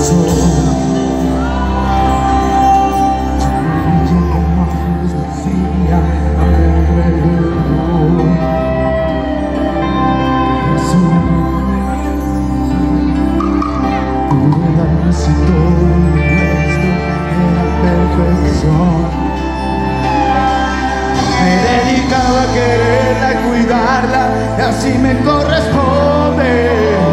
Si todo esto era perfección, me dedicaba a quererla y cuidarla, y así me corresponde.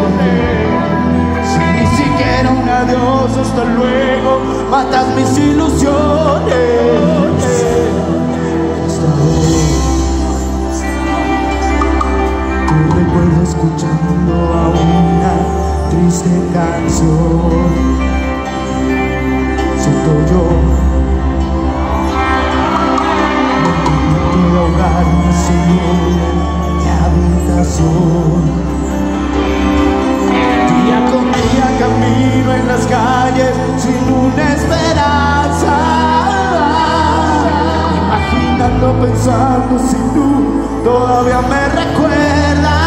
Si ni siquiera un adiós, hasta luego, matas mis ilusiones. Tu recuerdo escuchando a una triste canción. Siento yo de ahogarme solo en mi habitación. Día con día camino en las calles sin una esperanza, imaginando, pensando si tú todavía me recuerdas.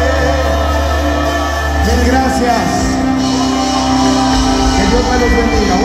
Gracias. Que Dios me los bendiga.